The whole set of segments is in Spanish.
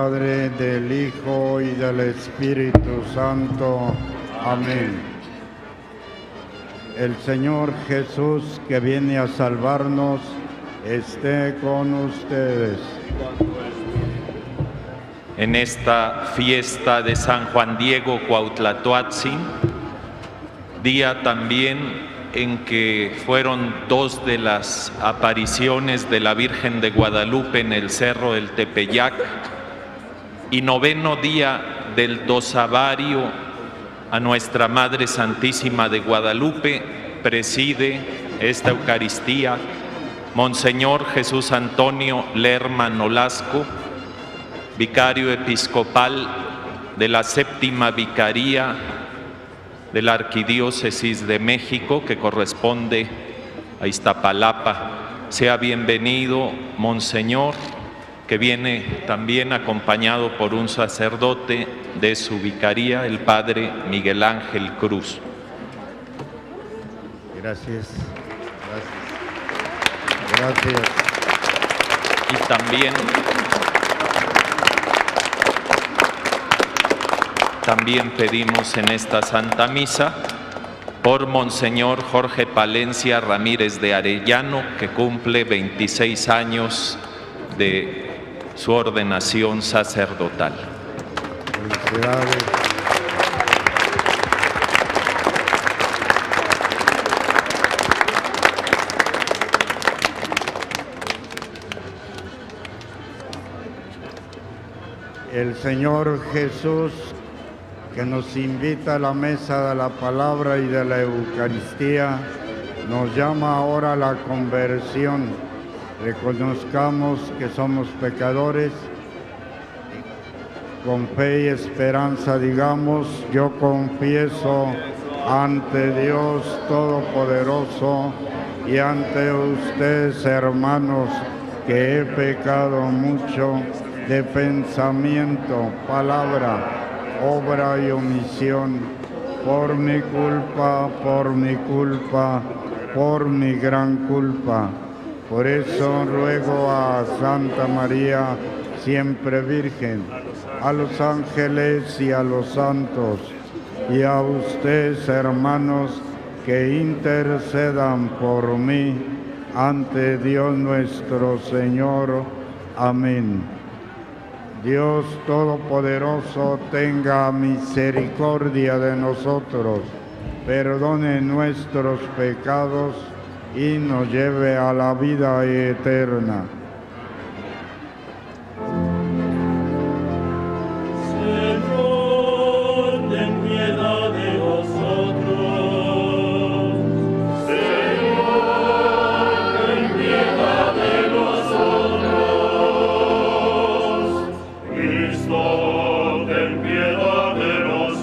Padre, del Hijo y del Espíritu Santo. Amén. El Señor Jesús, que viene a salvarnos, esté con ustedes. En esta fiesta de San Juan Diego Cuauhtlatoatzin, día también en que fueron dos de las apariciones de la Virgen de Guadalupe en el Cerro del Tepeyac, y 9º día del Dosavario a Nuestra Madre Santísima de Guadalupe, preside esta Eucaristía Monseñor Jesús Antonio Lerma Nolasco, vicario episcopal de la 7ª Vicaría de la Arquidiócesis de México, que corresponde a Iztapalapa. Sea bienvenido, Monseñor, que viene también acompañado por un sacerdote de su vicaría, el Padre Miguel Ángel Cruz. Gracias. Gracias. Y también pedimos en esta Santa Misa por Monseñor Jorge Palencia Ramírez de Arellano, que cumple 26 años de su ordenación sacerdotal. Felicidades. El Señor Jesús, que nos invita a la mesa de la palabra y de la Eucaristía, nos llama ahora a la conversión. Reconozcamos que somos pecadores, con fe y esperanza digamos: yo confieso ante Dios Todopoderoso y ante ustedes, hermanos, que he pecado mucho de pensamiento, palabra, obra y omisión, por mi culpa, por mi gran culpa. Por eso ruego a Santa María, siempre Virgen, a los ángeles y a los santos, y a ustedes, hermanos, que intercedan por mí ante Dios nuestro Señor. Amén. Dios Todopoderoso tenga misericordia de nosotros, perdone nuestros pecados y nos lleve a la vida eterna. Señor, ten piedad de nosotros. Señor, ten piedad de nosotros. Cristo, ten piedad de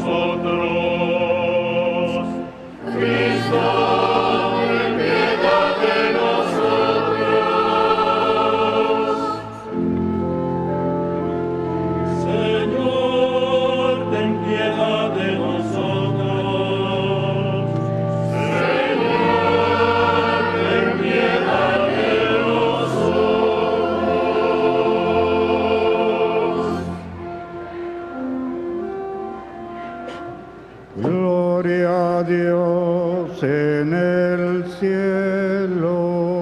nosotros. Cristo, ten piedad de nosotros. Señor, ten piedad de nosotros. Señor, ten piedad de nosotros. Gloria a Dios en el cielo.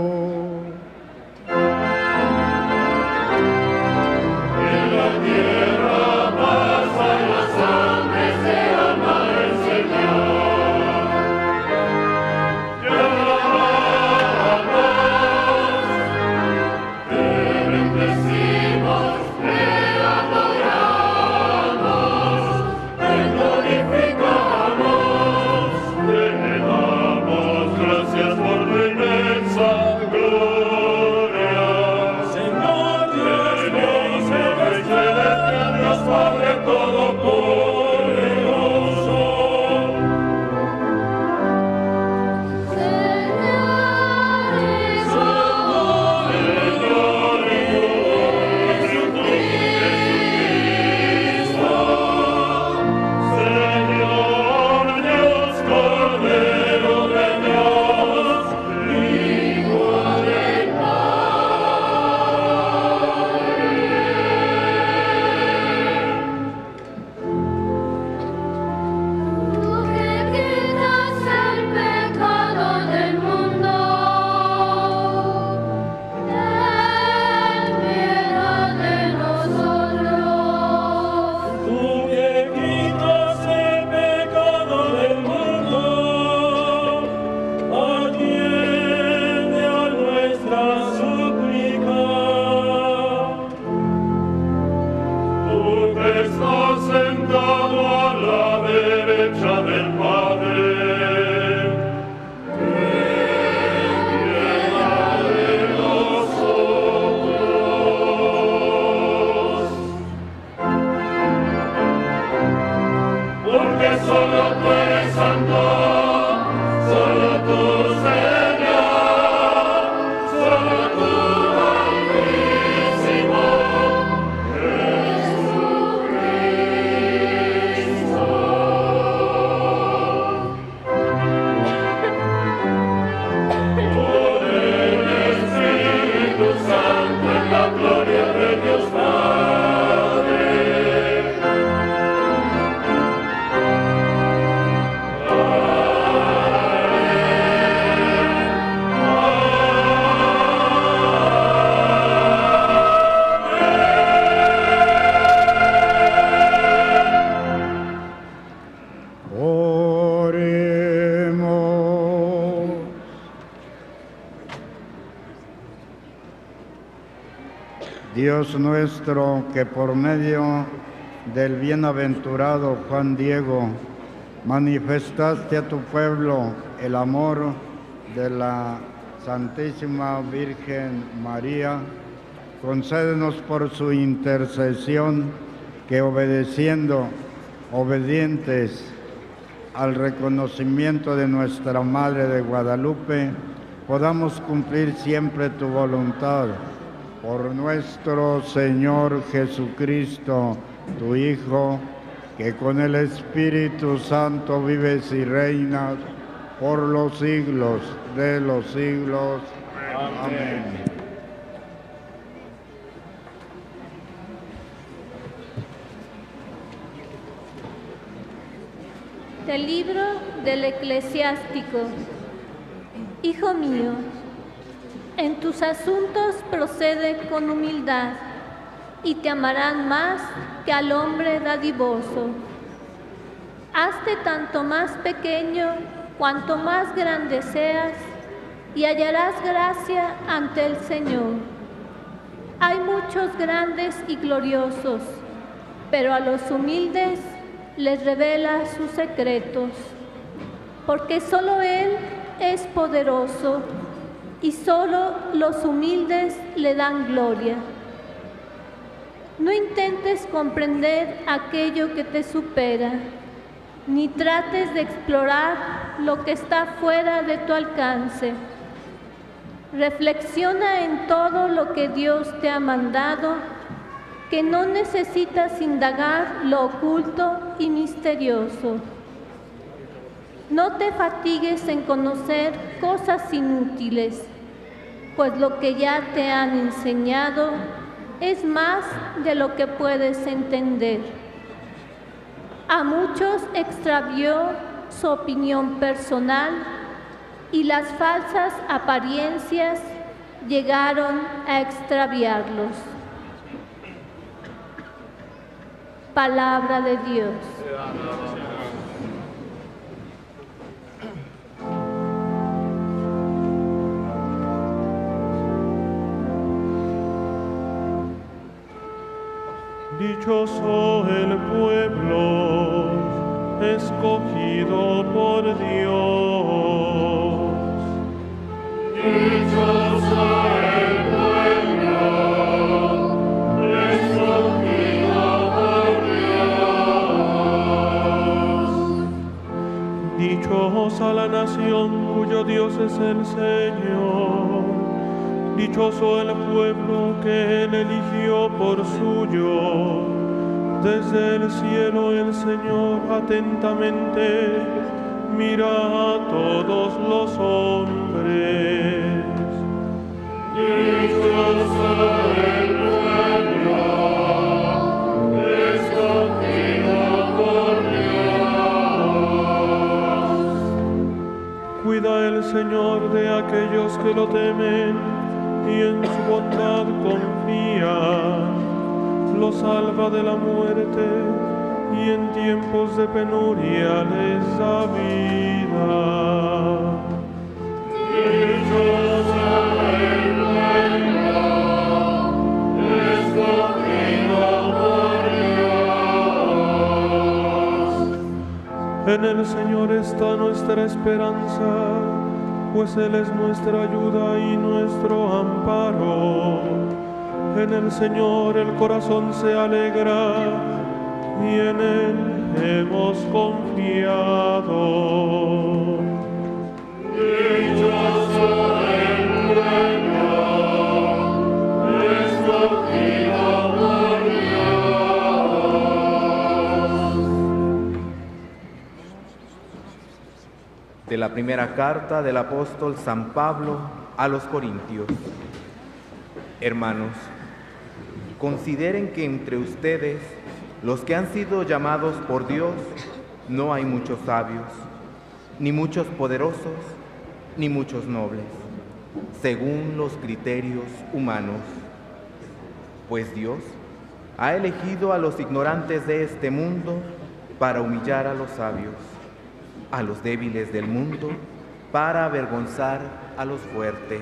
En la tierra paz a los hombres se ama el Señor. Te alabamos, te bendecimos, te adoramos, te glorificamos, te damos gracias por venir. está sentado a la derecha del Padre. Porque solo tú eres santo, solo tú, Señor, solo tú, Altísimo, Jesucristo. Por el Espíritu Santo en la gloria de Dios Padre. Oremos. Dios nuestro, que por medio del bienaventurado Juan Diego manifestaste a tu pueblo el amor de la Santísima Virgen María, concédenos por su intercesión que obedientes al reconocimiento de nuestra Madre de Guadalupe, podamos cumplir siempre tu voluntad. Por nuestro Señor Jesucristo, tu Hijo, que con el Espíritu Santo vives y reinas por los siglos de los siglos. Amén. Del libro del Eclesiástico. Hijo mío, en tus asuntos procede con humildad, y te amarán más que al hombre dadivoso. Hazte tanto más pequeño cuanto más grande seas, y hallarás gracia ante el Señor. Hay muchos grandes y gloriosos, pero a los humildes les revela sus secretos, porque solo Él es poderoso y solo los humildes le dan gloria. No intentes comprender aquello que te supera, ni trates de explorar lo que está fuera de tu alcance. Reflexiona en todo lo que Dios te ha mandado, que no necesitas indagar lo oculto y misterioso. No te fatigues en conocer cosas inútiles, pues lo que ya te han enseñado es más de lo que puedes entender. A muchos extravió su opinión personal y las falsas apariencias llegaron a extraviarlos. Palabra de Dios. Dichoso el pueblo escogido por Dios. Dichoso el pueblo escogido por Dios. Dichosa la nación cuyo Dios es el Señor. Dichoso el pueblo que Él eligió por suyo. Desde el cielo el Señor atentamente mira a todos los hombres. Dichoso el pueblo escogido por Dios. Cuida el Señor de aquellos que lo temen, y en su bondad confía, lo salva de la muerte y en tiempos de penuria les da vida. Dichoso el pueblo escogido por Dios. En el Señor está nuestra esperanza, pues Él es nuestra ayuda y nuestro amparo. En el Señor el corazón se alegra, y en Él hemos confiado. Dichoso el pueblo, escogido por Dios. De la primera carta del apóstol San Pablo a los Corintios. Hermanos, consideren que entre ustedes, los que han sido llamados por Dios, no hay muchos sabios, ni muchos poderosos, ni muchos nobles, según los criterios humanos. Pues Dios ha elegido a los ignorantes de este mundo para humillar a los sabios, a los débiles del mundo para avergonzar a los fuertes,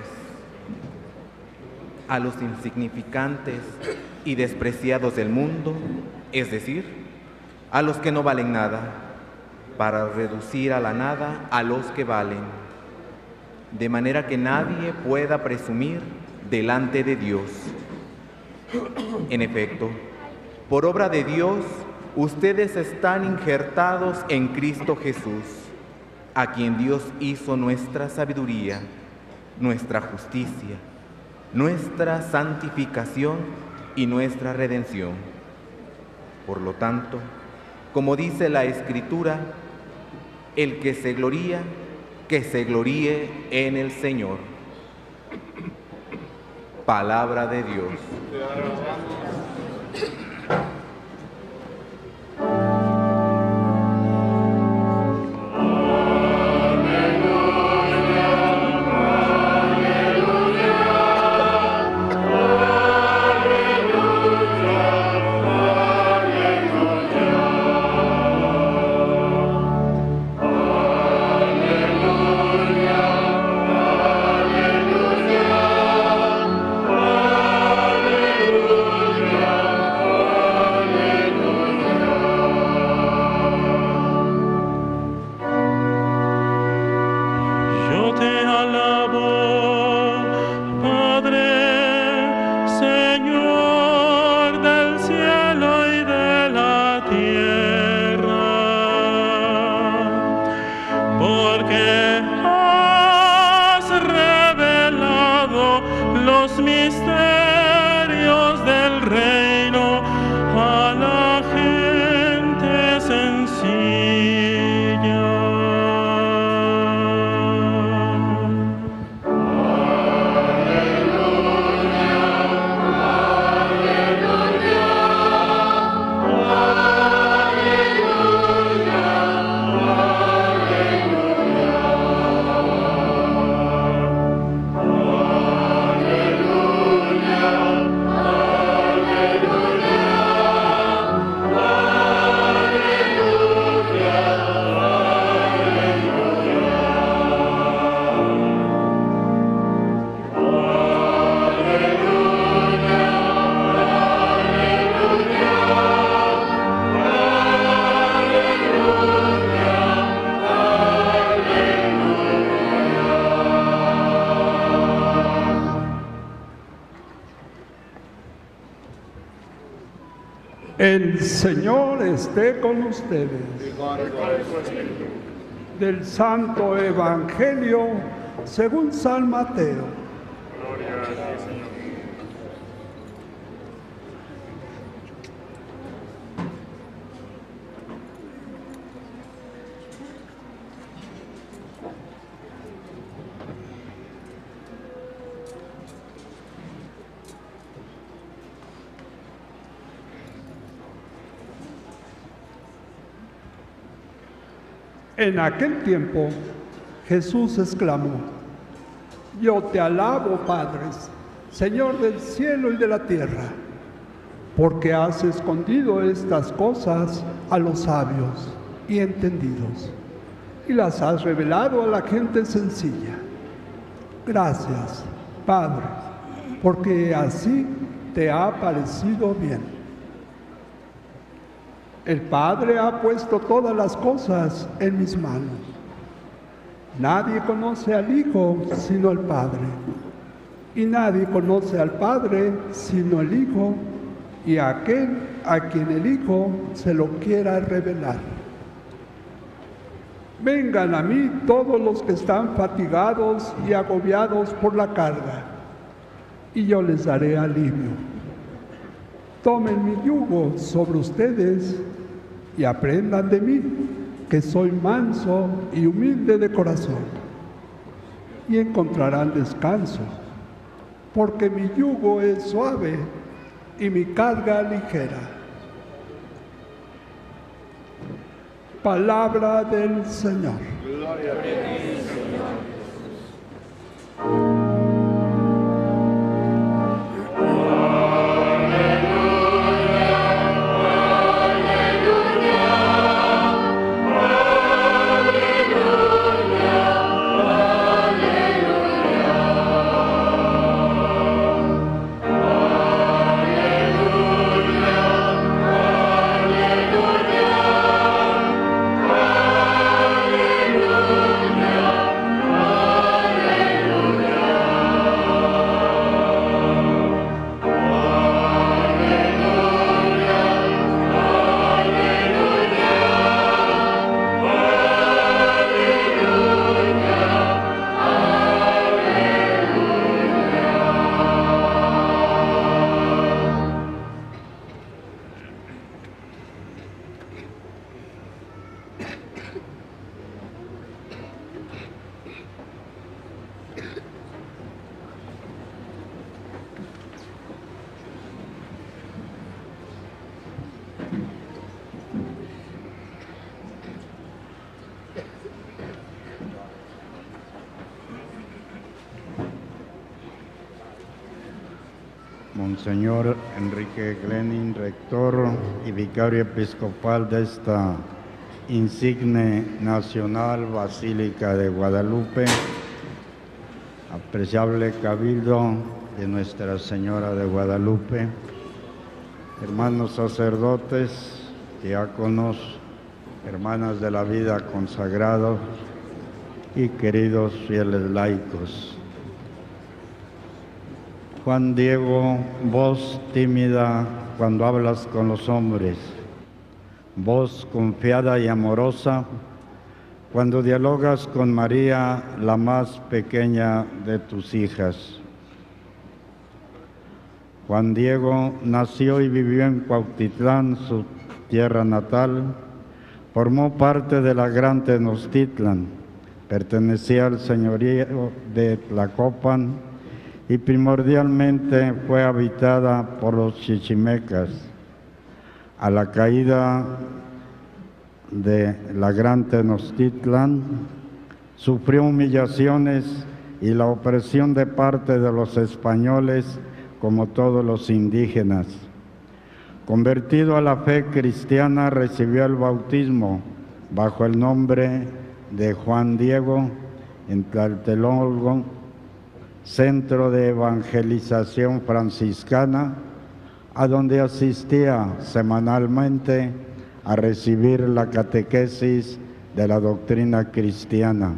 a los insignificantes y despreciados del mundo, es decir, a los que no valen nada, para reducir a la nada a los que valen, de manera que nadie pueda presumir delante de Dios. En efecto, por obra de Dios, ustedes están injertados en Cristo Jesús, a quien Dios hizo nuestra sabiduría, nuestra justicia, nuestra santificación y nuestra redención. Por lo tanto, como dice la Escritura, el que se gloría, que se gloríe en el Señor. Palabra de Dios. El Señor esté con ustedes. Del Santo Evangelio según San Mateo. Gloria a ti, Señor. En aquel tiempo, Jesús exclamó: Yo te alabo, Padre, Señor del cielo y de la tierra, porque has escondido estas cosas a los sabios y entendidos, y las has revelado a la gente sencilla. Gracias, Padre, porque así te ha parecido bien. El Padre ha puesto todas las cosas en mis manos. Nadie conoce al Hijo sino el Padre, y nadie conoce al Padre sino el Hijo, y a aquel a quien el Hijo se lo quiera revelar. Vengan a mí todos los que están fatigados y agobiados por la carga, y yo les daré alivio. Tomen mi yugo sobre ustedes y aprendan de mí, que soy manso y humilde de corazón, y encontrarán descanso, porque mi yugo es suave y mi carga ligera. Palabra del Señor. Gloria a ti, Señor. Monseñor Enrique Glenin, rector y vicario episcopal de esta insigne nacional Basílica de Guadalupe, apreciable cabildo de Nuestra Señora de Guadalupe, hermanos sacerdotes, diáconos, hermanas de la vida consagrados y queridos fieles laicos. Juan Diego, voz tímida cuando hablas con los hombres, voz confiada y amorosa cuando dialogas con María, la más pequeña de tus hijas. Juan Diego nació y vivió en Cuautitlán, su tierra natal. Formó parte de la Gran Tenochtitlan, pertenecía al señorío de Tlacopan y primordialmente fue habitada por los chichimecas. A la caída de la Gran Tenochtitlan, sufrió humillaciones y la opresión de parte de los españoles, como todos los indígenas. Convertido a la fe cristiana, recibió el bautismo bajo el nombre de Juan Diego en Tlatelolco, centro de evangelización franciscana, a donde asistía semanalmente a recibir la catequesis de la doctrina cristiana.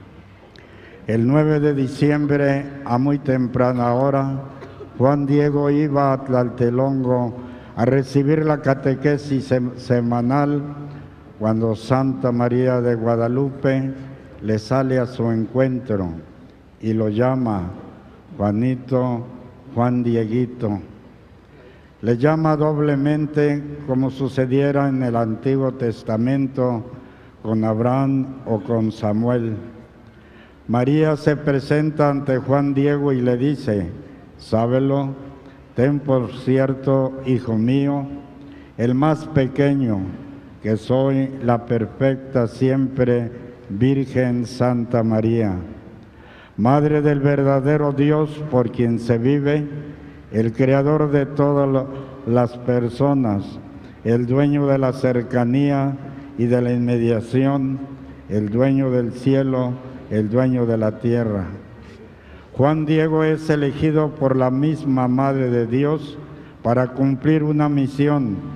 El 9 de diciembre, a muy temprana hora, Juan Diego iba a Tlatelolco a recibir la catequesis semanal cuando Santa María de Guadalupe le sale a su encuentro y lo llama Juanito, Juan Dieguito. Le llama doblemente, como sucediera en el Antiguo Testamento con Abraham o con Samuel. María se presenta ante Juan Diego y le dice: sábelo, ten por cierto, hijo mío, el más pequeño, que soy la perfecta siempre Virgen Santa María, Madre del verdadero Dios por quien se vive, el creador de todas las personas, el dueño de la cercanía y de la inmediación, el dueño del cielo, el dueño de la tierra. Juan Diego es elegido por la misma Madre de Dios para cumplir una misión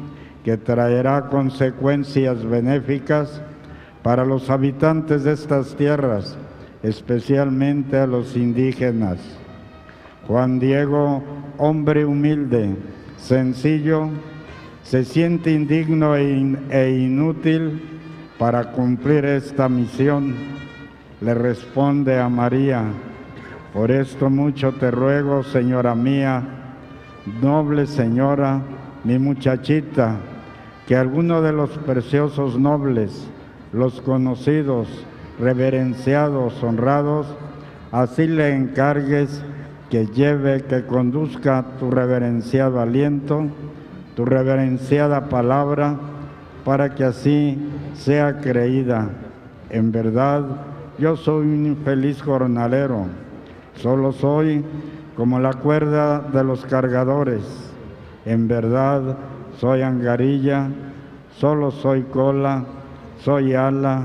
que traerá consecuencias benéficas para los habitantes de estas tierras, especialmente a los indígenas. Juan Diego, hombre humilde, sencillo, se siente indigno e inútil para cumplir esta misión. Le responde a María: por esto mucho te ruego, señora mía, noble señora, mi muchachita, que alguno de los preciosos nobles, los conocidos, reverenciados, honrados, así le encargues que lleve, que conduzca tu reverenciado aliento, tu reverenciada palabra, para que así sea creída. En verdad, yo soy un infeliz jornalero, solo soy como la cuerda de los cargadores. En verdad, soy angarilla, solo soy cola, soy ala,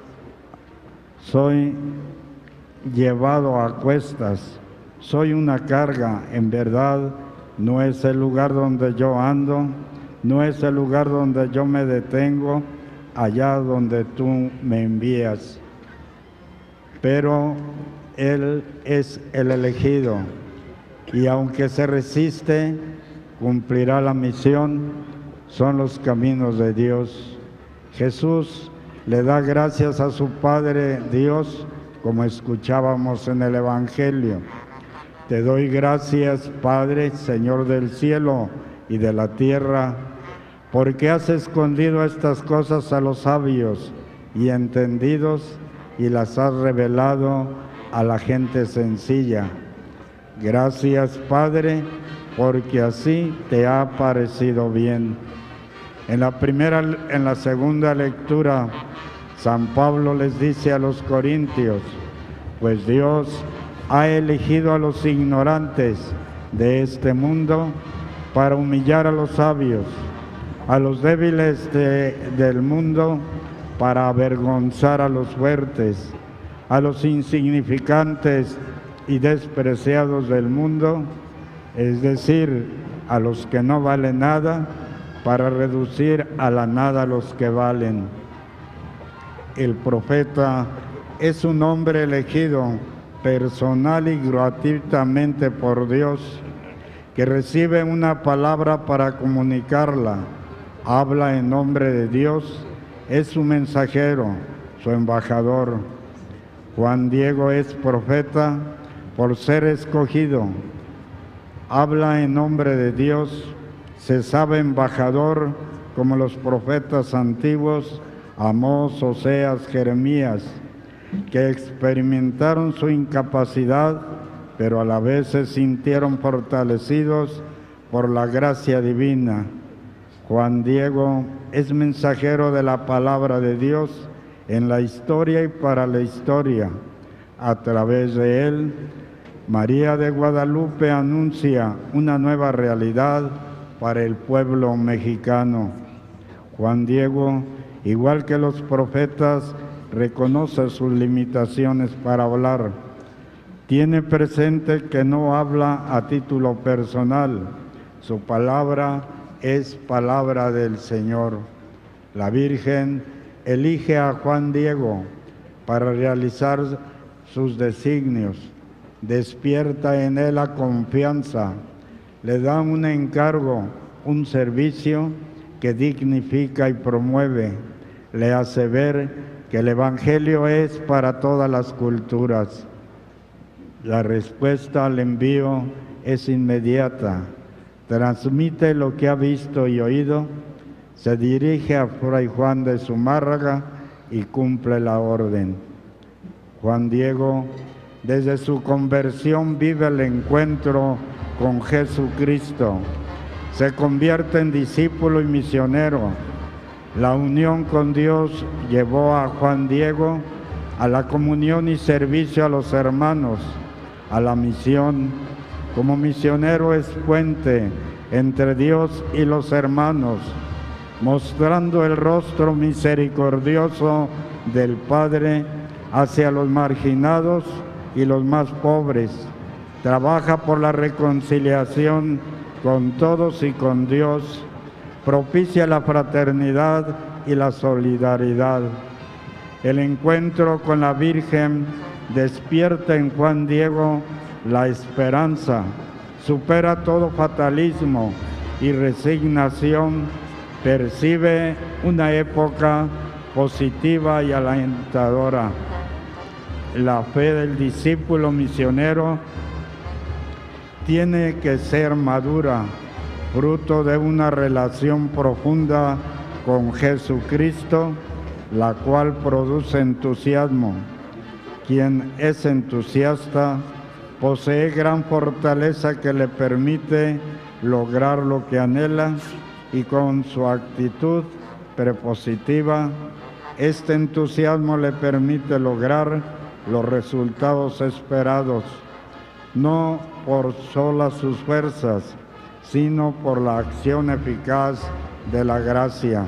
soy llevado a cuestas, soy una carga. En verdad, no es el lugar donde yo ando, no es el lugar donde yo me detengo, allá donde tú me envías. Pero Él es el elegido, y aunque se resiste, cumplirá la misión. Son los caminos de Dios. Jesús le da gracias a su Padre Dios, como escuchábamos en el Evangelio. Te doy gracias, Padre, Señor del cielo y de la tierra, porque has escondido estas cosas a los sabios y entendidos y las has revelado a la gente sencilla. Gracias, Padre, porque así te ha parecido bien. En la segunda lectura, San Pablo les dice a los corintios: pues Dios ha elegido a los ignorantes de este mundo para humillar a los sabios, a los débiles del mundo para avergonzar a los fuertes, a los insignificantes y despreciados del mundo, es decir, a los que no valen nada, para reducir a la nada a los que valen. El profeta es un hombre elegido personal y gratuitamente por Dios, que recibe una palabra para comunicarla, habla en nombre de Dios, es su mensajero, su embajador. Juan Diego es profeta por ser escogido, habla en nombre de Dios, se sabe embajador como los profetas antiguos, Amós, Oseas, Jeremías, que experimentaron su incapacidad, pero a la vez se sintieron fortalecidos por la gracia divina. Juan Diego es mensajero de la palabra de Dios en la historia y para la historia. A través de él, María de Guadalupe anuncia una nueva realidad para el pueblo mexicano. Juan Diego, igual que los profetas, reconoce sus limitaciones para hablar. Tiene presente que no habla a título personal. Su palabra es palabra del Señor. La Virgen elige a Juan Diego para realizar sus designios. Despierta en él la confianza. Le da un encargo, un servicio que dignifica y promueve. Le hace ver que el Evangelio es para todas las culturas. La respuesta al envío es inmediata. Transmite lo que ha visto y oído, se dirige a Fray Juan de Zumárraga y cumple la orden. Juan Diego, desde su conversión, vive el encuentro con Jesucristo. Se convierte en discípulo y misionero. La unión con Dios llevó a Juan Diego a la comunión y servicio a los hermanos, a la misión. Como misionero es puente entre Dios y los hermanos, mostrando el rostro misericordioso del Padre hacia los marginados y los más pobres. Trabaja por la reconciliación con todos y con Dios. propicia la fraternidad y la solidaridad. El encuentro con la Virgen despierta en Juan Diego la esperanza, supera todo fatalismo y resignación, percibe una época positiva y alentadora. La fe del discípulo misionero tiene que ser madura, fruto de una relación profunda con Jesucristo, la cual produce entusiasmo. Quien es entusiasta posee gran fortaleza que le permite lograr lo que anhela, y con su actitud prepositiva, este entusiasmo le permite lograr los resultados esperados, no por solas sus fuerzas, sino por la acción eficaz de la gracia.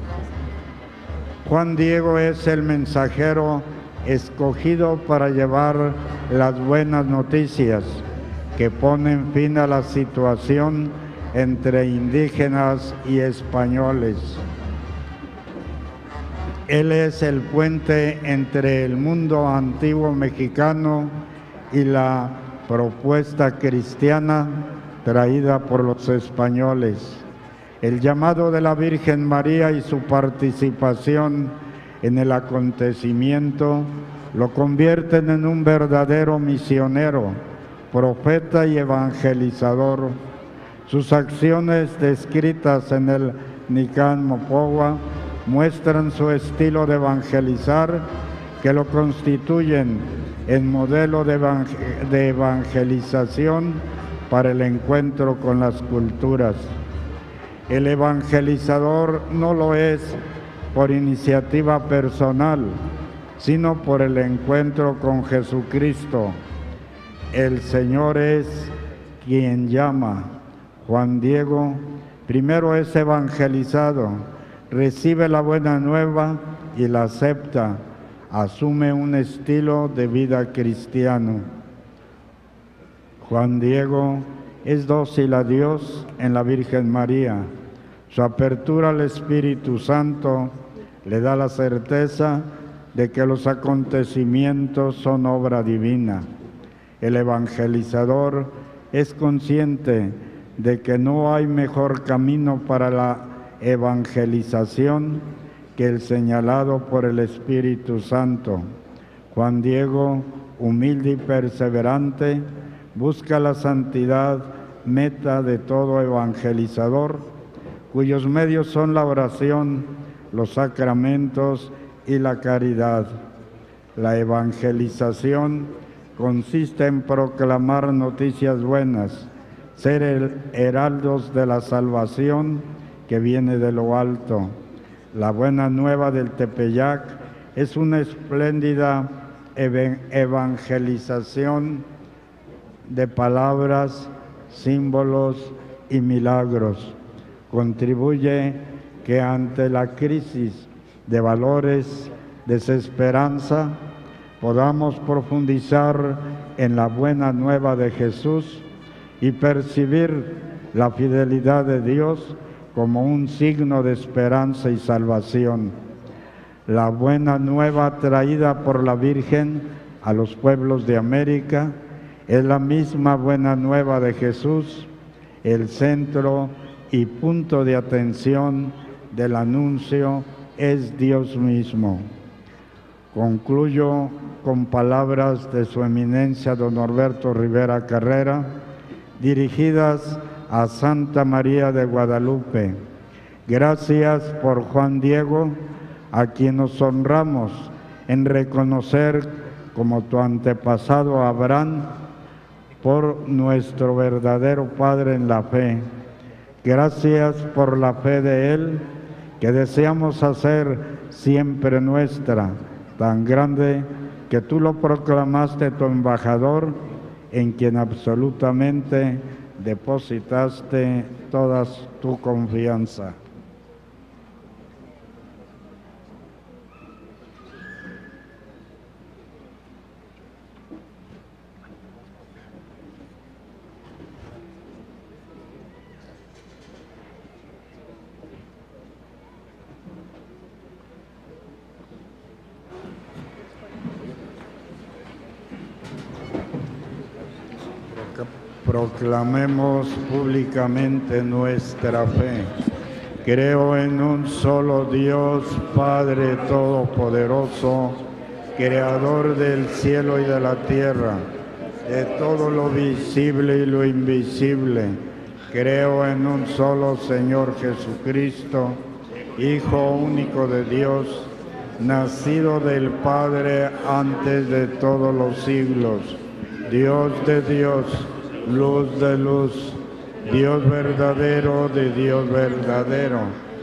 Juan Diego es el mensajero escogido para llevar las buenas noticias que ponen fin a la situación entre indígenas y españoles. Él es el puente entre el mundo antiguo mexicano y la propuesta cristiana traída por los españoles. El llamado de la Virgen María y su participación en el acontecimiento lo convierten en un verdadero misionero, profeta y evangelizador. Sus acciones descritas en el Nican Mopogua muestran su estilo de evangelizar, que lo constituyen en modelo de evangelización para el encuentro con las culturas. El evangelizador no lo es por iniciativa personal, sino por el encuentro con Jesucristo. El Señor es quien llama. Juan Diego primero es evangelizado, recibe la buena nueva y la acepta, asume un estilo de vida cristiano. Juan Diego es dócil a Dios en la Virgen María. Su apertura al Espíritu Santo le da la certeza de que los acontecimientos son obra divina. El evangelizador es consciente de que no hay mejor camino para la evangelización que el señalado por el Espíritu Santo. Juan Diego, humilde y perseverante, busca la santidad, meta de todo evangelizador, cuyos medios son la oración, los sacramentos y la caridad. La evangelización consiste en proclamar noticias buenas, ser heraldos de la salvación que viene de lo alto. La buena nueva del Tepeyac es una espléndida evangelización de palabras, símbolos y milagros. Contribuye que ante la crisis de valores, desesperanza, podamos profundizar en la buena nueva de Jesús y percibir la fidelidad de Dios como un signo de esperanza y salvación. La buena nueva traída por la Virgen a los pueblos de América es la misma buena nueva de Jesús, el centro y punto de atención del anuncio es Dios mismo. Concluyo con palabras de su eminencia don Norberto Rivera Carrera, dirigidas a Santa María de Guadalupe. Gracias por Juan Diego, a quien nos honramos en reconocer como tu antepasado Abraham, por nuestro verdadero Padre en la fe. Gracias por la fe de él, que deseamos hacer siempre nuestra, tan grande que tú lo proclamaste tu embajador, en quien absolutamente depositaste toda tu confianza. Proclamemos públicamente nuestra fe. Creo en un solo Dios, Padre Todopoderoso, Creador del cielo y de la tierra, de todo lo visible y lo invisible. Creo en un solo Señor Jesucristo, Hijo único de Dios, nacido del Padre antes de todos los siglos, Dios de Dios, luz de luz, Dios verdadero de Dios verdadero,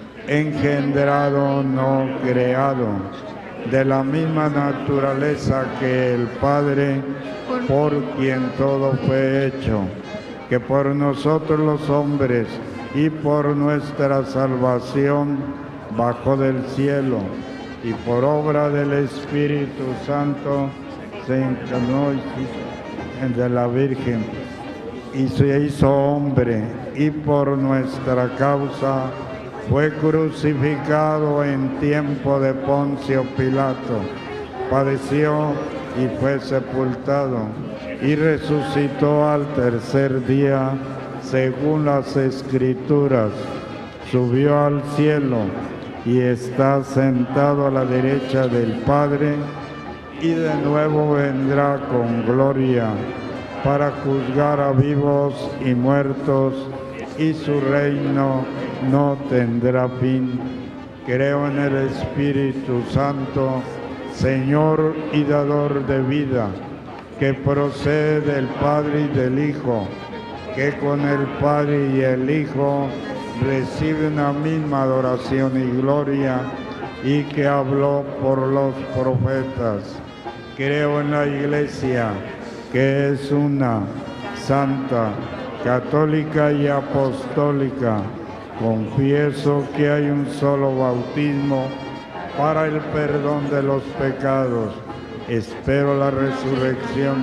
engendrado, no creado, de la misma naturaleza que el Padre, por quien todo fue hecho, que por nosotros los hombres y por nuestra salvación bajó del cielo, y por obra del Espíritu Santo se encarnó de la Virgen y se hizo hombre, y por nuestra causa fue crucificado en tiempo de Poncio Pilato, padeció y fue sepultado, y resucitó al tercer día, según las Escrituras, subió al cielo y está sentado a la derecha del Padre, y de nuevo vendrá con gloria para juzgar a vivos y muertos, y su reino no tendrá fin. Creo en el Espíritu Santo, Señor y dador de vida, que procede del Padre y del Hijo, que con el Padre y el Hijo recibe una misma adoración y gloria, y que habló por los profetas. Creo en la Iglesia, que es una, santa, católica y apostólica. Confieso que hay un solo bautismo para el perdón de los pecados. Espero la resurrección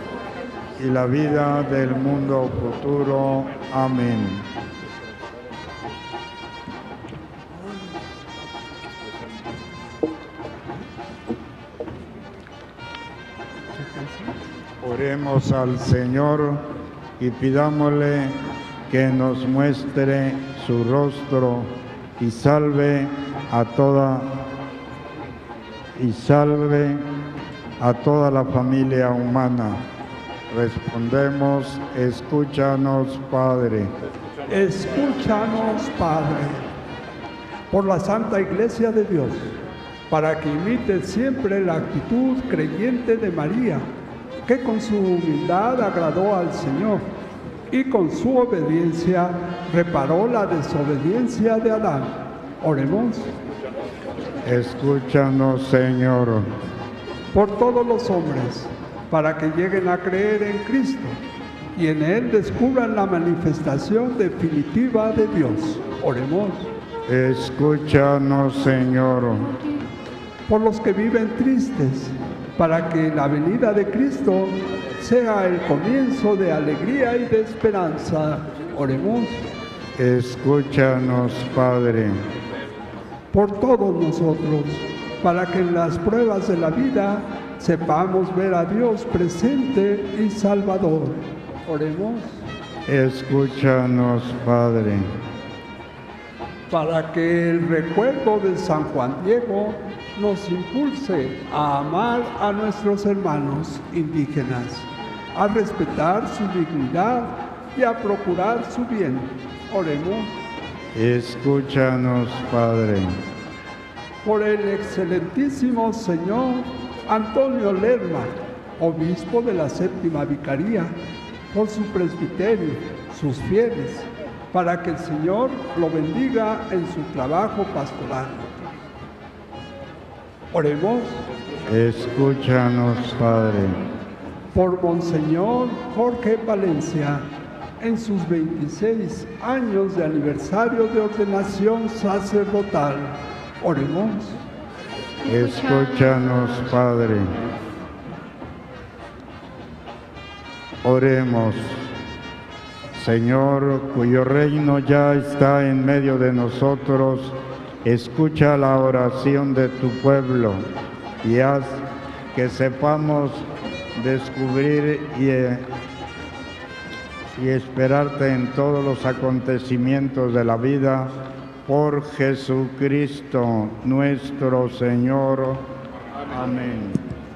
y la vida del mundo futuro. Amén. Oremos al Señor y pidámosle que nos muestre su rostro y salve a toda la familia humana. Respondemos: escúchanos, Padre. Escúchanos, Padre, por la Santa Iglesia de Dios, para que imite siempre la actitud creyente de María, que con su humildad agradó al Señor y con su obediencia reparó la desobediencia de Adán. Oremos. Escúchanos, Señor. Por todos los hombres, para que lleguen a creer en Cristo y en Él descubran la manifestación definitiva de Dios. Oremos. Escúchanos, Señor. Por los que viven tristes, para que la venida de Cristo sea el comienzo de alegría y de esperanza. Oremos. Escúchanos, Padre. Por todos nosotros, para que en las pruebas de la vida sepamos ver a Dios presente y salvador. Oremos. Escúchanos, Padre. Para que el recuerdo de San Juan Diego nos impulse a amar a nuestros hermanos indígenas, a respetar su dignidad y a procurar su bien. Oremos. Escúchanos, Padre. Por el excelentísimo Señor Antonio Lerma, obispo de la Séptima Vicaría, por su presbiterio, sus fieles, para que el Señor lo bendiga en su trabajo pastoral. Oremos. Escúchanos, Padre. Por Monseñor Jorge Valencia, en sus 26 años de aniversario de ordenación sacerdotal. Oremos. Escúchanos, Padre. Oremos. Señor, cuyo reino ya está en medio de nosotros, escucha la oración de tu pueblo y haz que sepamos descubrir y esperarte en todos los acontecimientos de la vida, por Jesucristo nuestro Señor. Amén.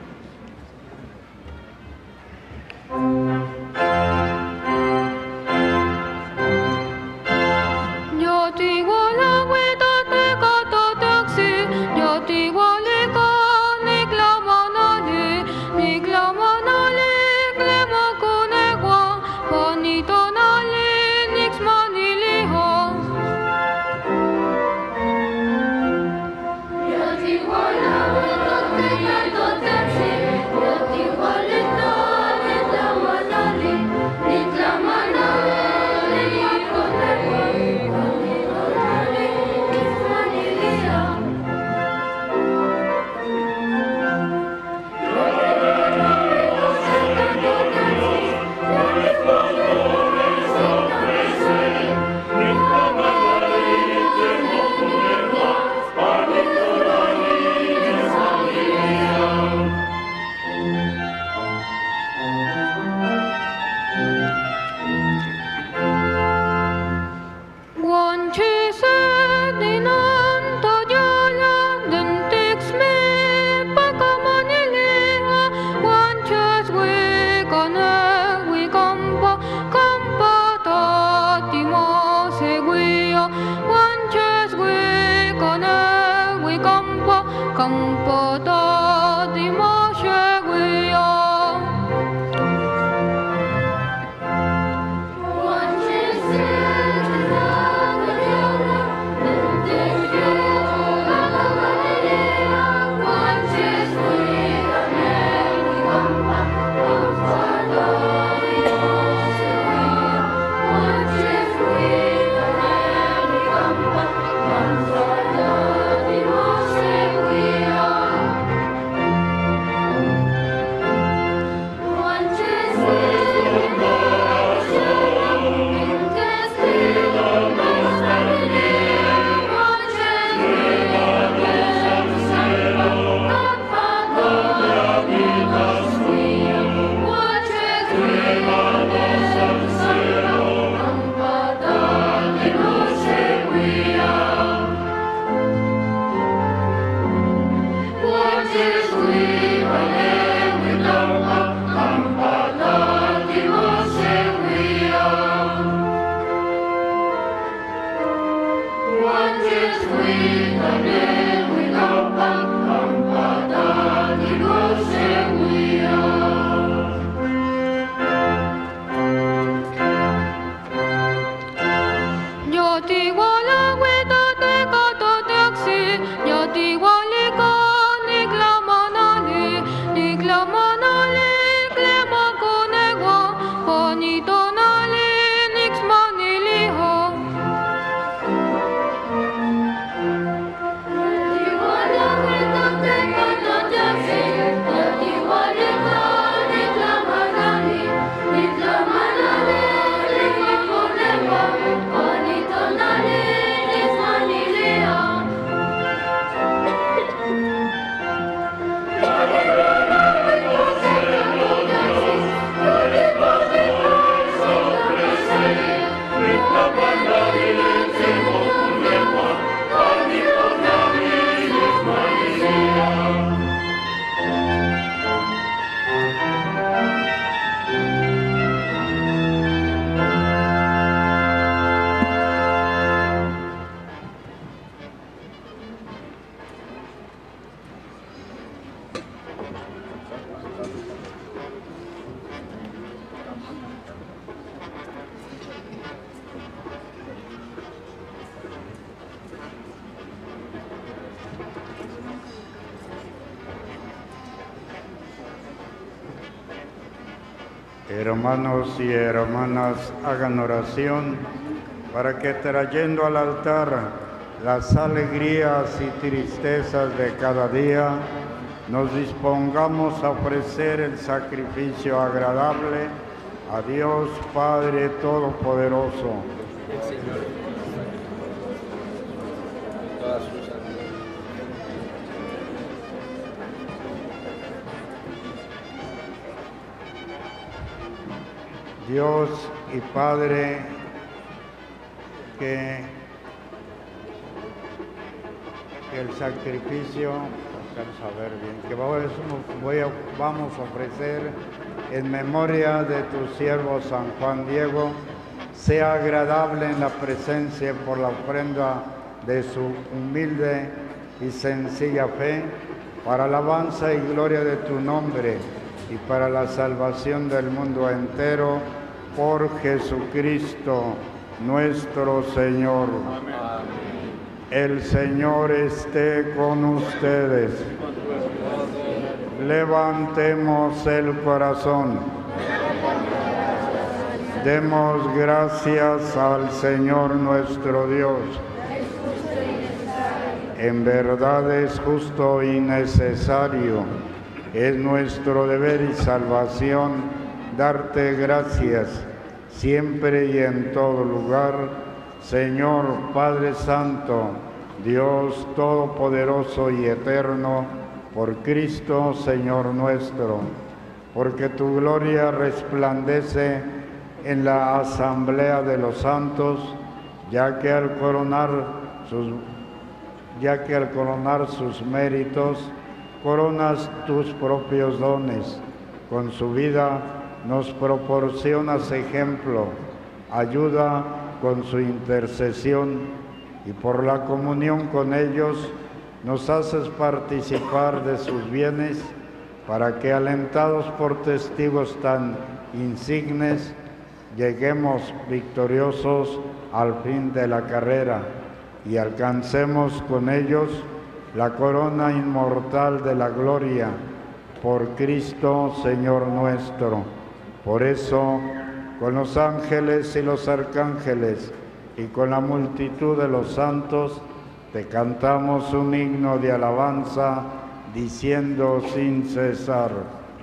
Hermanos y hermanas, hagan oración para que, trayendo al altar las alegrías y tristezas de cada día, nos dispongamos a ofrecer el sacrificio agradable a Dios Padre Todopoderoso. Dios y Padre, que el sacrificio, vamos a ofrecer en memoria de tu siervo San Juan Diego, sea agradable en la presencia por la ofrenda de su humilde y sencilla fe, para alabanza y gloria de tu nombre y para la salvación del mundo entero, por Jesucristo nuestro Señor. Amén. El Señor esté con ustedes. Levantemos el corazón. Demos gracias al Señor nuestro Dios. En verdad es justo y necesario, es nuestro deber y salvación darte gracias siempre y en todo lugar, Señor Padre Santo, Dios Todopoderoso y Eterno, por Cristo Señor nuestro, porque tu gloria resplandece en la asamblea de los santos, ya que al coronar sus méritos, coronas tus propios dones. Con su vida nos proporcionas ejemplo, ayuda con su intercesión, y por la comunión con ellos nos haces participar de sus bienes, para que, alentados por testigos tan insignes, lleguemos victoriosos al fin de la carrera y alcancemos con ellos la corona inmortal de la gloria, por Cristo Señor nuestro. Por eso, con los ángeles y los arcángeles y con la multitud de los santos, te cantamos un himno de alabanza, diciendo sin cesar: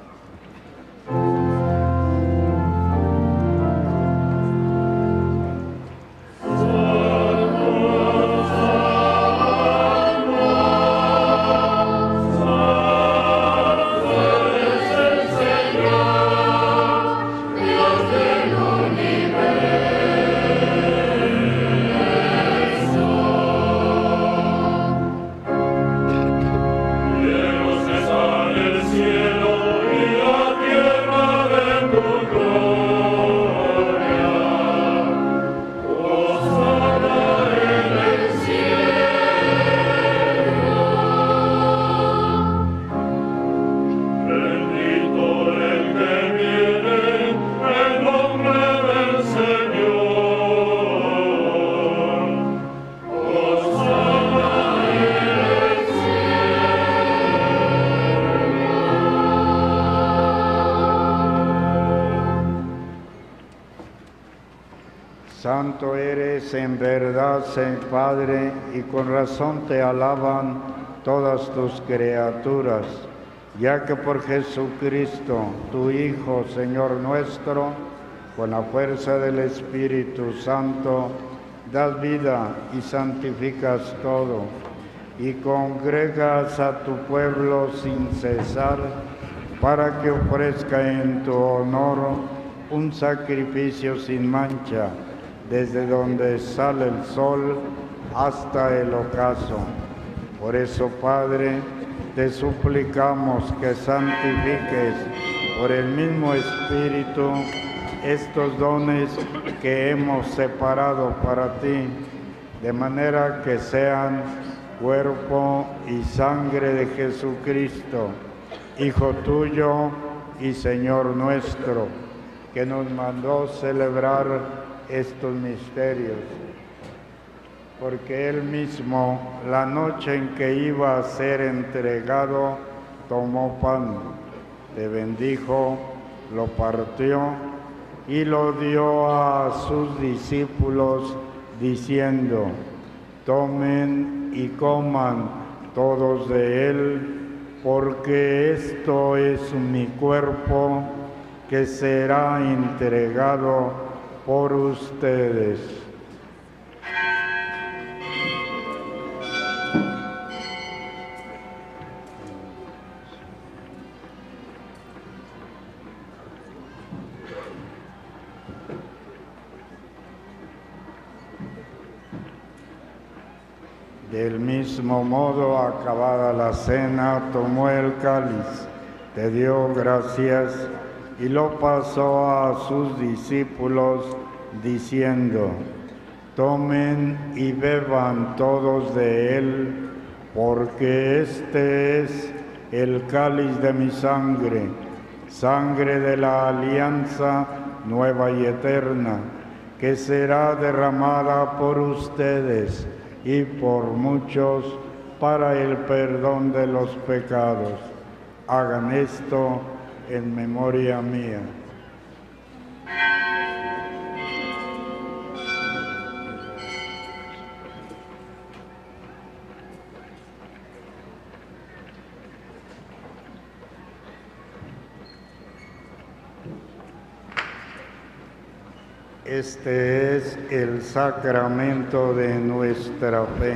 Santo eres en verdad, Padre, y con razón te alaban todas tus criaturas, ya que por Jesucristo, tu Hijo, Señor nuestro, con la fuerza del Espíritu Santo, das vida y santificas todo, y congregas a tu pueblo sin cesar, para que ofrezca en tu honor un sacrificio sin mancha, desde donde sale el sol hasta el ocaso. Por eso, Padre, te suplicamos que santifiques por el mismo Espíritu estos dones que hemos separado para ti, de manera que sean cuerpo y sangre de Jesucristo, Hijo tuyo y Señor nuestro, que nos mandó celebrar estos misterios, porque Él mismo, la noche en que iba a ser entregado, tomó pan, te bendijo, lo partió y lo dio a sus discípulos, diciendo: tomen y coman todos de él, porque esto es mi cuerpo, que será entregado por ustedes. Del mismo modo, acabada la cena, tomó el cáliz, te dio gracias y lo pasó a sus discípulos, diciendo: tomen y beban todos de él, porque este es el cáliz de mi sangre, sangre de la alianza nueva y eterna, que será derramada por ustedes y por muchos para el perdón de los pecados. Hagan esto en memoria mía. Este es el sacramento de nuestra fe.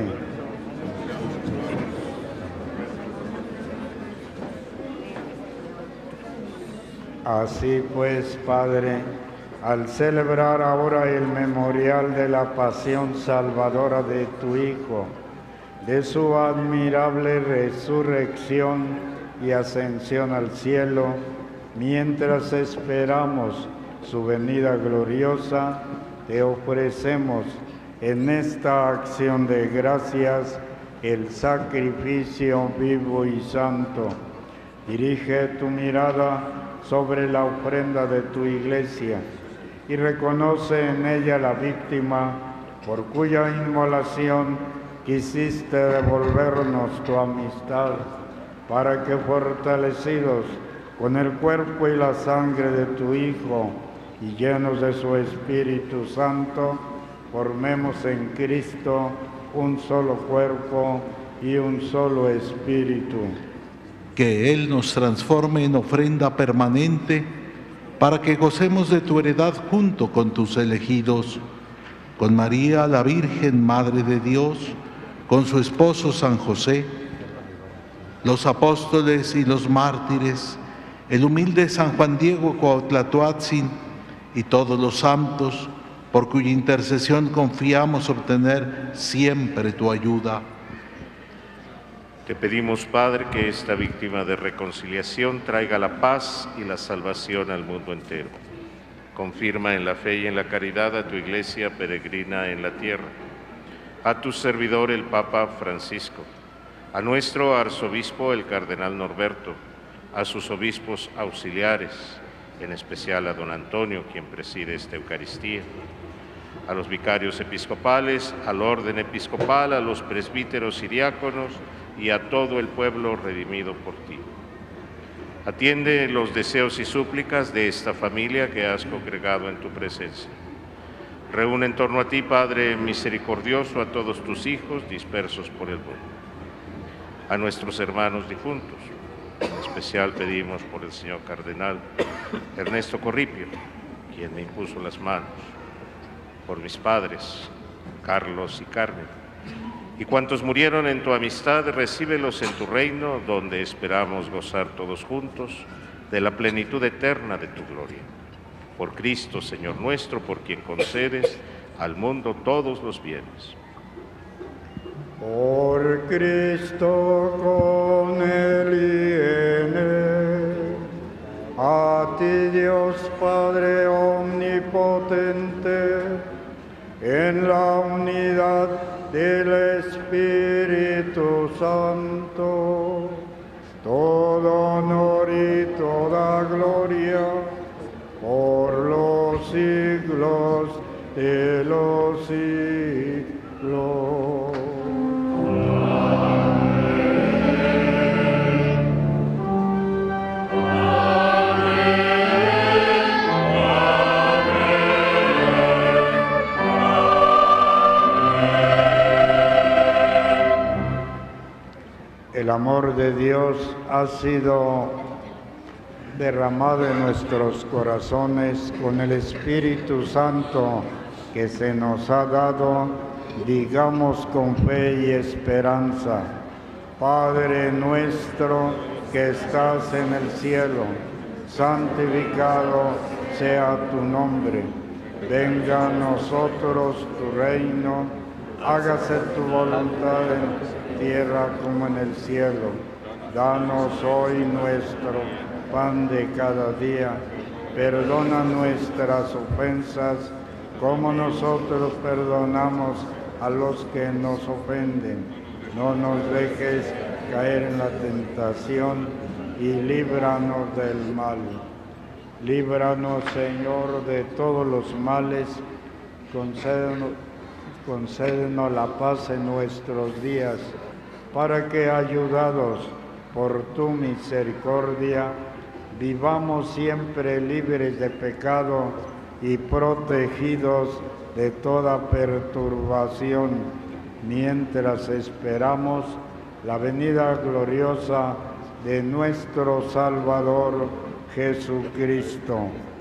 Así pues, Padre, al celebrar ahora el memorial de la pasión salvadora de tu Hijo, de su admirable resurrección y ascensión al cielo, mientras esperamos su venida gloriosa, te ofrecemos en esta acción de gracias el sacrificio vivo y santo. Dirige tu mirada sobre la ofrenda de tu Iglesia y reconoce en ella la víctima por cuya inmolación quisiste devolvernos tu amistad, para que fortalecidos con el cuerpo y la sangre de tu Hijo y llenos de su Espíritu Santo, formemos en Cristo un solo cuerpo y un solo espíritu. Que Él nos transforme en ofrenda permanente para que gocemos de tu heredad junto con tus elegidos, con María la Virgen, Madre de Dios, con su esposo San José, los apóstoles y los mártires, el humilde San Juan Diego Cuauhtlatoatzin y todos los santos, por cuya intercesión confiamos obtener siempre tu ayuda. Te pedimos, Padre, que esta víctima de reconciliación traiga la paz y la salvación al mundo entero. Confirma en la fe y en la caridad a tu Iglesia peregrina en la tierra, a tu servidor el Papa Francisco, a nuestro arzobispo el Cardenal Norberto, a sus obispos auxiliares, en especial a don Antonio, quien preside esta Eucaristía, a los vicarios episcopales, al orden episcopal, a los presbíteros y diáconos y a todo el pueblo redimido por ti. Atiende los deseos y súplicas de esta familia que has congregado en tu presencia. Reúne en torno a ti, Padre misericordioso, a todos tus hijos dispersos por el mundo. A nuestros hermanos difuntos, en especial pedimos por el señor cardenal Ernesto Corripio, quien me impuso las manos, por mis padres, Carlos y Carmen, y cuantos murieron en tu amistad, recíbelos en tu reino, donde esperamos gozar todos juntos de la plenitud eterna de tu gloria. Por Cristo, Señor nuestro, por quien concedes al mundo todos los bienes. Por Cristo, con Él y en Él, a ti Dios Padre omnipotente, en la unidad del Espíritu Santo, todo honor y toda gloria por los siglos de los siglos. El amor de Dios ha sido derramado en nuestros corazones con el Espíritu Santo que se nos ha dado, digamos con fe y esperanza: Padre nuestro que estás en el cielo, santificado sea tu nombre. Venga a nosotros tu reino. Hágase tu voluntad en tierra como en el cielo. Danos hoy nuestro pan de cada día. Perdona nuestras ofensas, como nosotros perdonamos a los que nos ofenden. No nos dejes caer en la tentación y líbranos del mal. Líbranos, Señor, de todos los males. Concédenos la paz en nuestros días, para que, ayudados por tu misericordia, vivamos siempre libres de pecado y protegidos de toda perturbación, mientras esperamos la venida gloriosa de nuestro Salvador Jesucristo.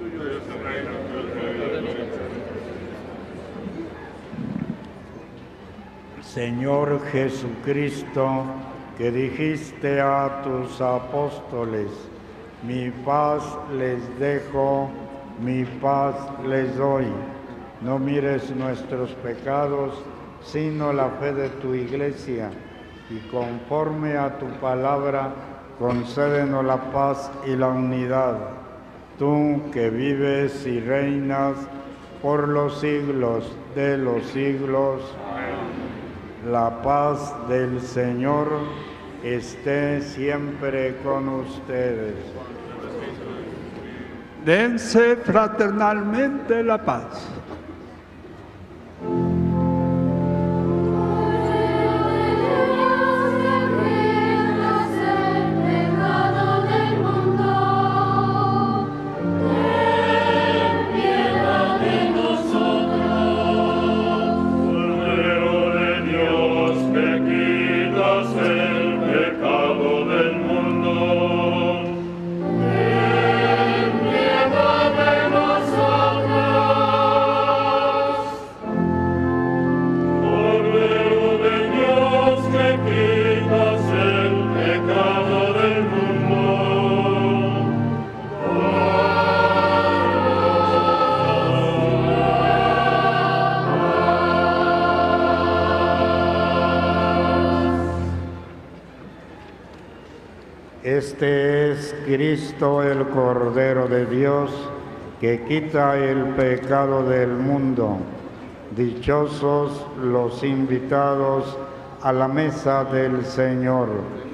Señor Jesucristo, que dijiste a tus apóstoles: mi paz les dejo, mi paz les doy. No mires nuestros pecados, sino la fe de tu Iglesia, y conforme a tu palabra, concédenos la paz y la unidad. Tú que vives y reinas por los siglos de los siglos. La paz del Señor esté siempre con ustedes. Dense fraternalmente la paz. Este es Cristo, el Cordero de Dios, que quita el pecado del mundo. Dichosos los invitados a la mesa del Señor.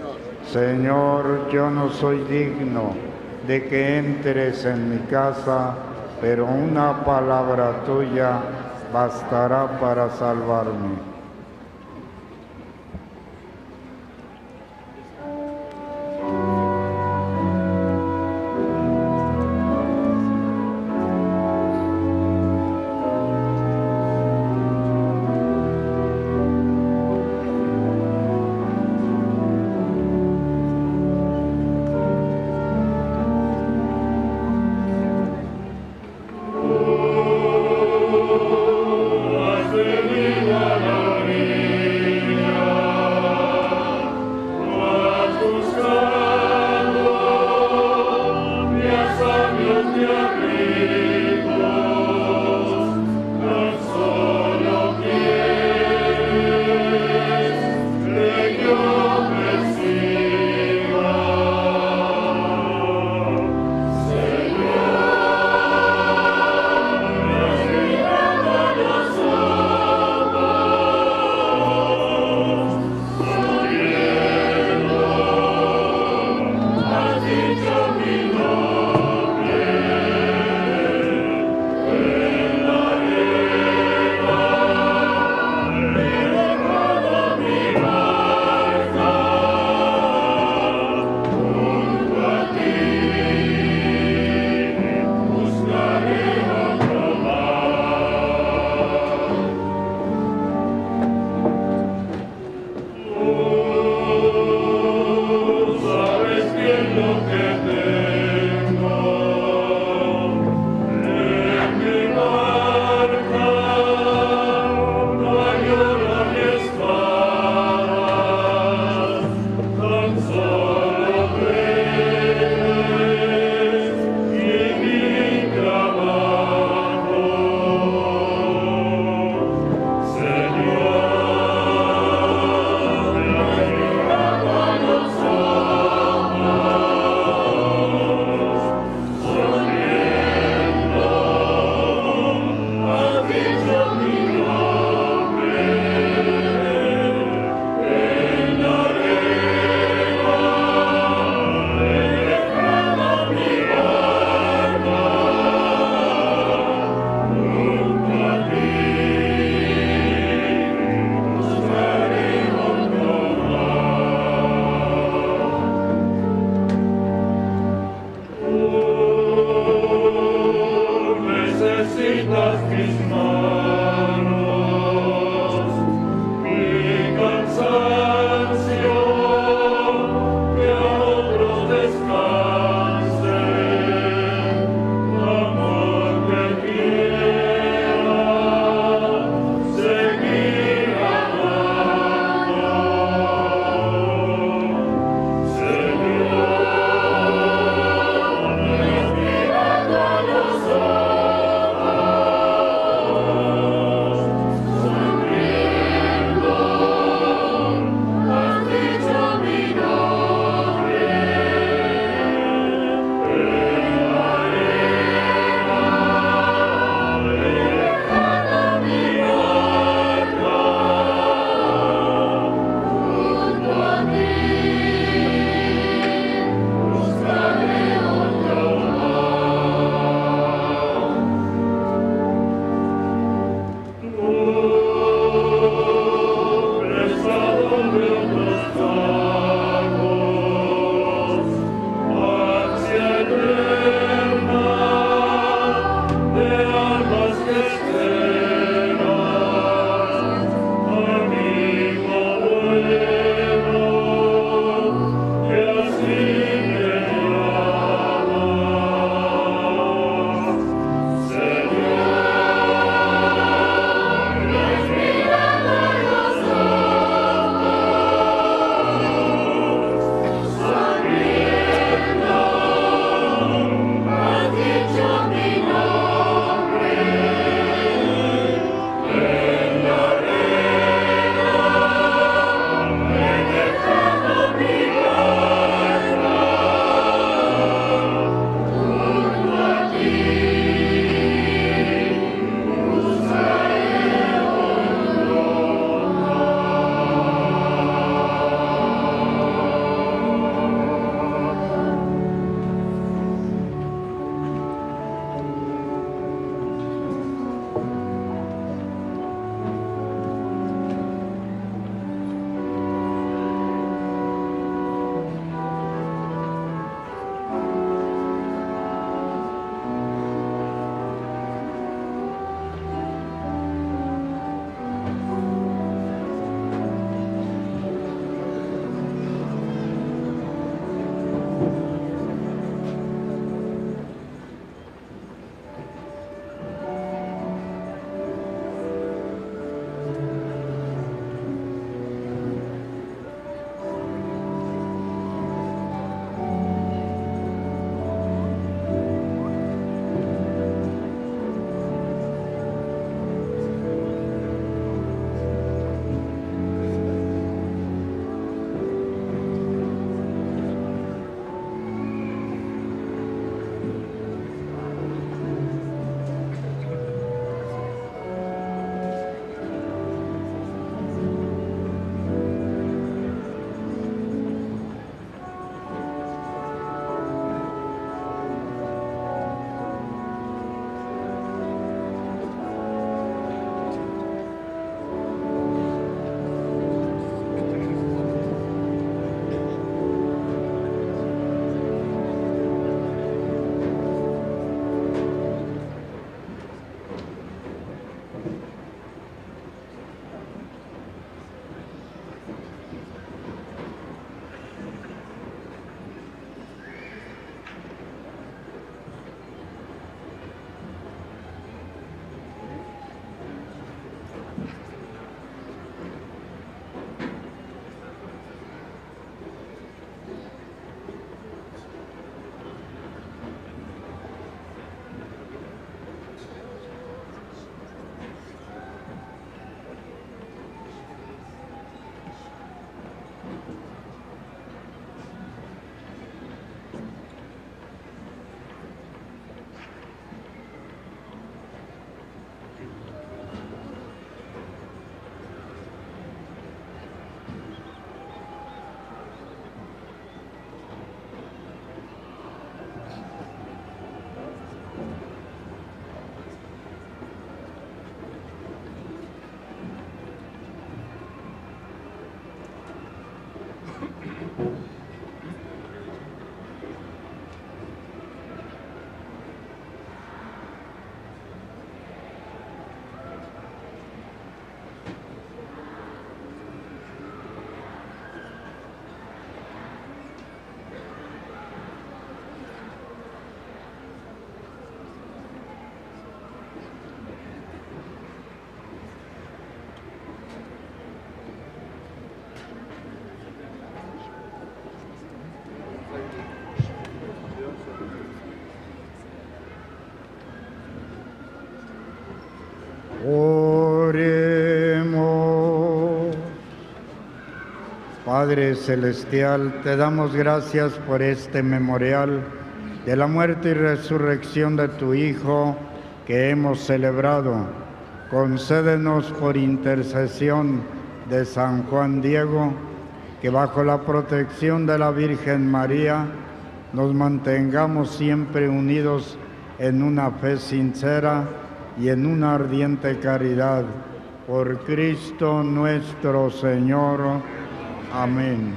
Señor, yo no soy digno de que entres en mi casa, pero una palabra tuya bastará para salvarme. Señor. Padre Celestial, te damos gracias por este memorial de la muerte y resurrección de tu Hijo que hemos celebrado. Concédenos por intercesión de San Juan Diego, que bajo la protección de la Virgen María nos mantengamos siempre unidos en una fe sincera y en una ardiente caridad. Por Cristo nuestro Señor. Amén.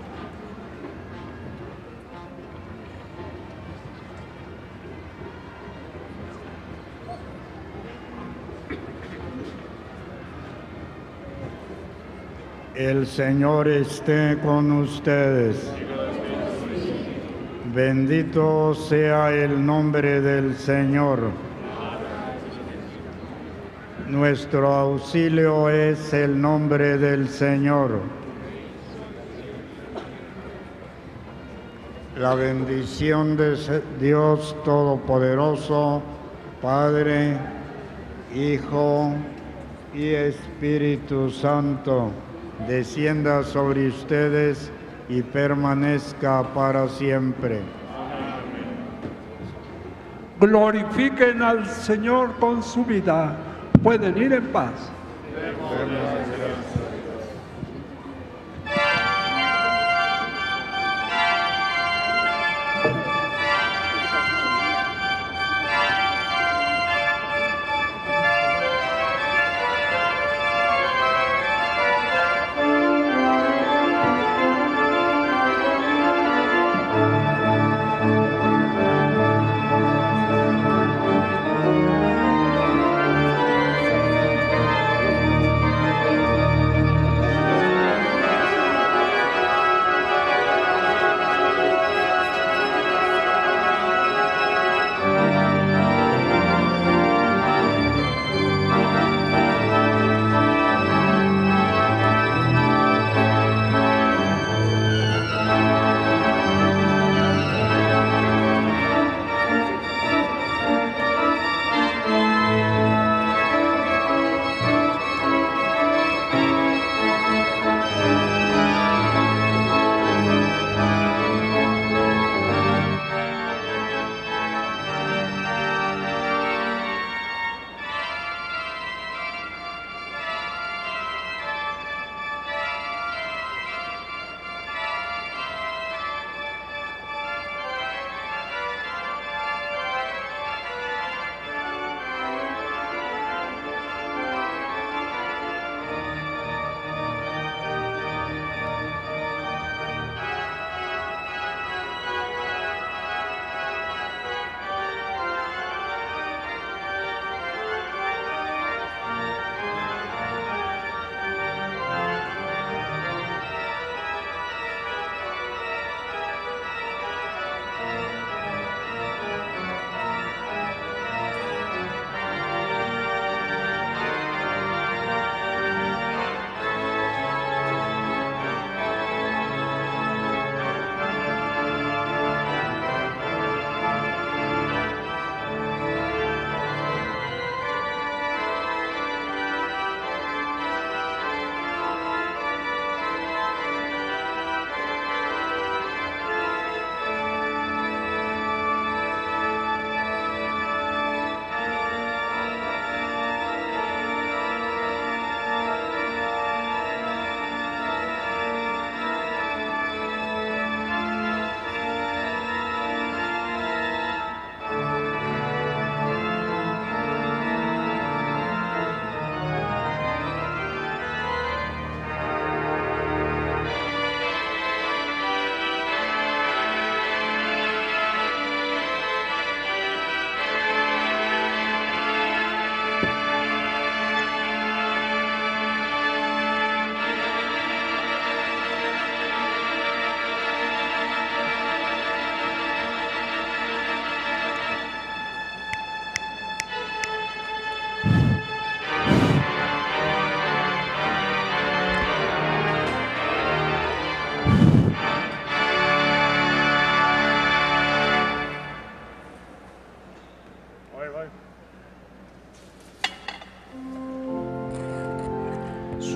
El Señor esté con ustedes. Bendito sea el nombre del Señor. Nuestro auxilio es el nombre del Señor. La bendición de Dios Todopoderoso, Padre, Hijo y Espíritu Santo, descienda sobre ustedes y permanezca para siempre. Glorifiquen al Señor con su vida. Pueden ir en paz.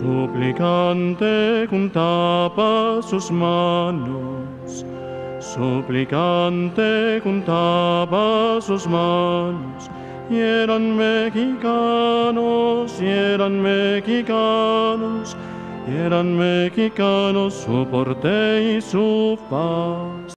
Suplicante juntaba sus manos, suplicante juntaba sus manos, y eran mexicanos, y eran mexicanos, y eran mexicanos su porte y su paz.